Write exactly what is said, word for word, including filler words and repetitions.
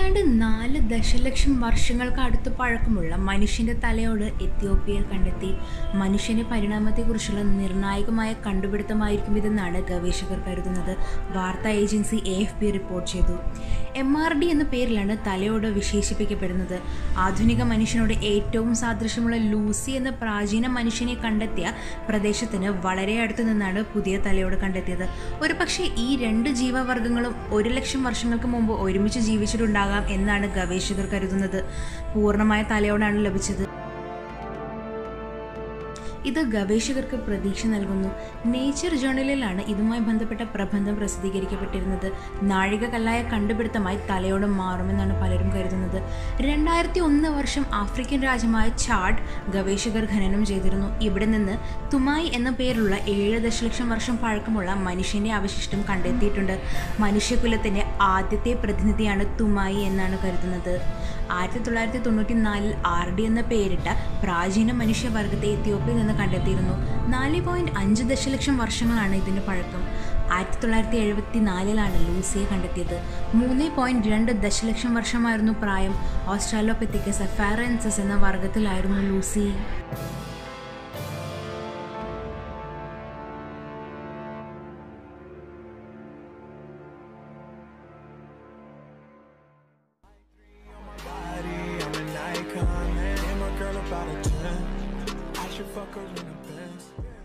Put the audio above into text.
ഏതാണ്ട് നാല് ദശലക്ഷം വർഷങ്ങൾക്ക് അടുത്ത് പഴക്കമുള്ള മനുഷ്യൻ്റെ തലയോട് എത്യോപ്യയിൽ കണ്ടെത്തി. മനുഷ്യൻ്റെ പരിണാമത്തെക്കുറിച്ചുള്ള നിർണായകമായ കണ്ടുപിടുത്തമായിരിക്കും ഇതെന്നാണ് ഗവേഷകർ കരുതുന്നത്. വാർത്താ agency A F P report ചെയ്തു. എം ആർ ഡി എന്ന പേരിലാണ് തലയോട് വിശേഷിപ്പിക്കപ്പെടുന്നത്. ആധുനിക മനുഷ്യനോട് ഏറ്റവും സാദൃശ്യമുള്ള ലൂസി എന്ന പ്രാചീന മനുഷ്യനെ കണ്ടെത്തിയ പ്രദേശത്തിന് വളരെ അടുത്തു നിന്നാണ് പുതിയ തലയോട് കണ്ടെത്തിയത്. ഒരു പക്ഷേ ഈ രണ്ട് ജീവവർഗങ്ങളും ഒരു ലക്ഷം വർഷങ്ങൾക്ക് മുമ്പ് ഒരുമിച്ച് ജീവിച്ചിട്ടുണ്ടാകാം എന്നാണ് ഗവേഷകർ കരുതുന്നത്. പൂർണ്ണമായ തലയോടാണ് ലഭിച്ചത്. ഇത് ഗവേഷകർക്ക് പ്രതീക്ഷ നൽകുന്നു. നേച്ചർ ജേണലിലാണ് ഇതുമായി ബന്ധപ്പെട്ട പ്രബന്ധം പ്രസിദ്ധീകരിക്കപ്പെട്ടിരുന്നത്. നാഴികക്കല്ലായ കണ്ടുപിടുത്തമായി തലയോട് മാറുമെന്നാണ് പലരും കരുതുന്നത്. രണ്ടായിരത്തി ഒന്ന് വർഷം ആഫ്രിക്കൻ രാജ്യമായ ചാഡ് ഗവേഷകർ ഖനനം ചെയ്തിരുന്നു. ഇവിടെ നിന്ന് തുമായി എന്ന പേരുള്ള ഏഴ് ദശലക്ഷം വർഷം പഴക്കമുള്ള മനുഷ്യൻ്റെ അവശിഷ്ടം കണ്ടെത്തിയിട്ടുണ്ട്. മനുഷ്യകുലത്തിൻ്റെ ആദ്യത്തെ പ്രതിനിധിയാണ് തുമായി എന്നാണ് കരുതുന്നത്. ആയിരത്തി തൊള്ളായിരത്തി തൊണ്ണൂറ്റി നാലിൽ ആർ ഡി എന്ന പേരിട്ട പ്രാചീന മനുഷ്യവർഗത്തെ എത്യോപ്യയിൽ നിന്ന് കണ്ടെത്തിയിരുന്നു. നാല് പോയിന്റ് അഞ്ച് ദശലക്ഷം വർഷങ്ങളാണ് ഇതിൻ്റെ പഴക്കം. ആയിരത്തി തൊള്ളായിരത്തി എഴുപത്തി നാലിലാണ് ലൂസിയെ കണ്ടെത്തിയത്. മൂന്ന് പോയിന്റ് രണ്ട് ദശലക്ഷം വർഷമായിരുന്നു പ്രായം. ഓസ്ട്രാലോപെത്തിക്കസ് അഫാറൻസസ് എന്ന വർഗത്തിലായിരുന്നു Lucy. Girl about a ten, I should fuck her in the Benz.